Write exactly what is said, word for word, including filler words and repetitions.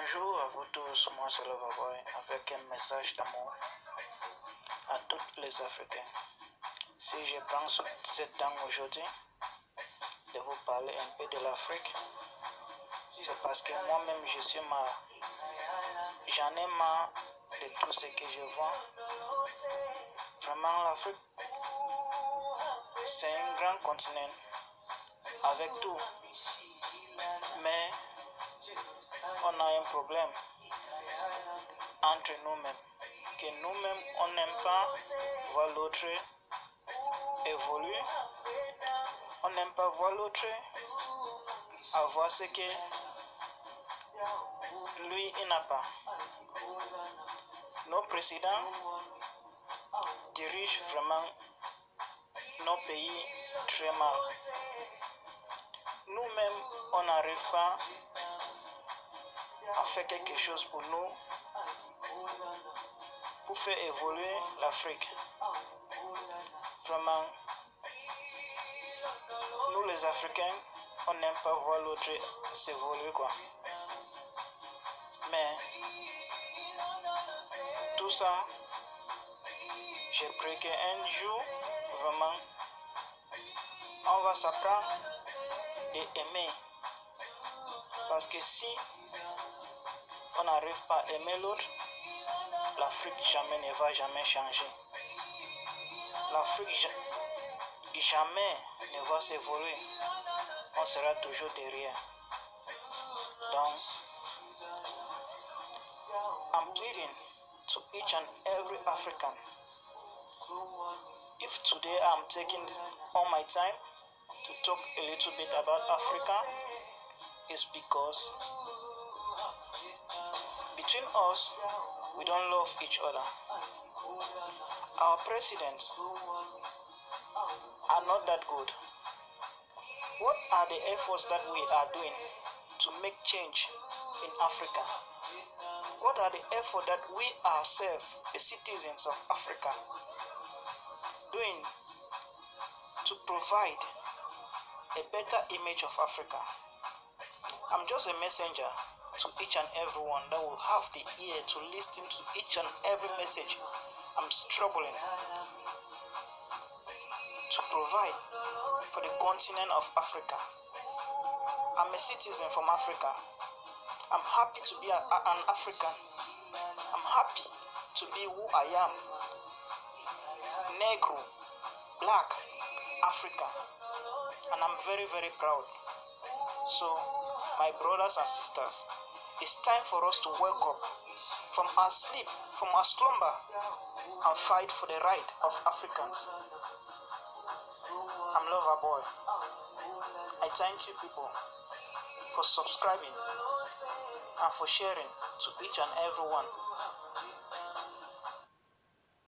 Bonjour à vous tous, moi c'est Réveiller avec un message d'amour à tous les Africains. Si je prends ce temps aujourd'hui de vous parler un peu de l'Afrique, c'est parce que moi-même je suis marre. J'en ai marre de tout ce que je vois. Vraiment, l'Afrique, c'est un grand continent avec tout. Mais on a un problème entre nous-mêmes, que nous-mêmes on n'aime pas voir l'autre évoluer, on n'aime pas voir l'autre avoir ce que lui il n'a pas. Nos présidents dirigent vraiment nos pays très mal. Nous-mêmes on n'arrive pas à faire quelque chose pour nous, pour faire évoluer l'Afrique. Vraiment, nous les Africains, on n'aime pas voir l'autre s'évoluer quoi. Mais tout ça, j'ai pris qu'un jour, vraiment, on va s'apprendre d'aimer. Parce que si on n'arrive pas à aimer l'autre, l'Afrique jamais ne va jamais changer. L'Afrique jamais ne va s'évoluer. On sera toujours derrière. Donc, I'm pleading to each and every African. If today I'm taking all my time to talk a little bit about Africa, it's because between us, we don't love each other. Our presidents are not that good. What are the efforts that we are doing to make change in Africa? What are the efforts that we ourselves, the citizens of Africa, doing to provide a better image of Africa? I'm just a messenger to each and everyone that will have the ear to listen to each and every message I'm struggling to provide for the continent of Africa. I'm a citizen from Africa. I'm happy to be a, a, an African. I'm happy to be who I am. Negro, black, Africa. And I'm very, very proud. So, my brothers and sisters, it's time for us to wake up from our sleep, from our slumber, and fight for the right of Africans. I'm Lover Boy. I thank you people for subscribing and for sharing to each and everyone.